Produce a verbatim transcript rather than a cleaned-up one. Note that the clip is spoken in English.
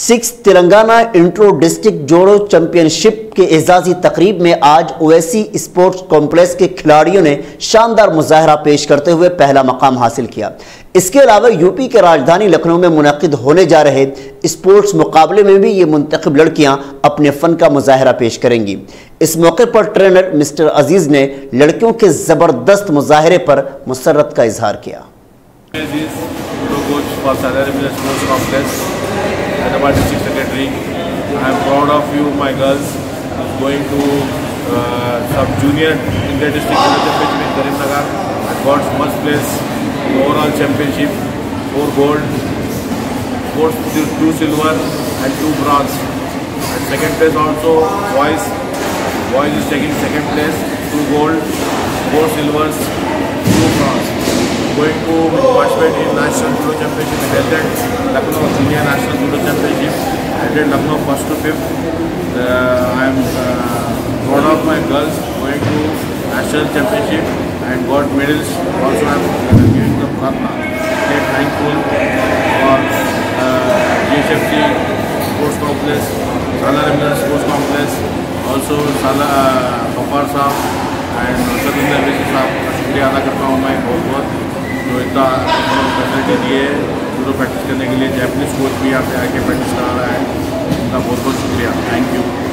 Six Telangana intro district जोड़ो championship के एजाजी तकरीब में आज ओवैसी स्पोर्ट्स कॉम्प्लेक्स के खिलाड़ियों ने शानदार मुजाहरा पेश करते हुए पहला मकाम हासिल किया। इसके अलावा यूपी के राजधानी लखनऊ में मुनक्किद होने जा रहे स्पोर्ट्स मुकाबले में भी ये मुंतखब लड़कियां अपने फन का मुजाहरा पेश करेंगी। इस मौके पर ट्रेनर मिस्टर अजीज ने लड़कियों के जबरदस्त मुजाहरे पर मुसर्रत का इजहार किया। Hyderabad District Secretary, I am proud of you, my girls, going to uh, sub-junior India District Championship in Karimnagar. I got first place in overall championship, four gold, four, two silver and two bronze. And second place also, boys, boys is taking second place, two gold, four silvers, two bronze. Going to participate in National Judo Championship in held at Lucknow Junior National Judo Championship. I did Lucknow first to fifth. Uh, I am uh, proud of my girls going to National Championship and got medals. Also I am uh, giving them pratna. They are thankful for uh, G H F C Sports Complex, Sala Remnant Sports Complex, also Sala uh, Papar Saab and Satinder Visi Saab का शुक्रिया अदा करता हूँ मैं बहुत बहुत जो इतना फैसिलिटी दिए जूडो प्रैक्टिस करने के लिए। जैपनीज कोच भी यहाँ पे आके प्रैक्टिस करा रहा है, उनका बहुत बहुत शुक्रिया। Thank you.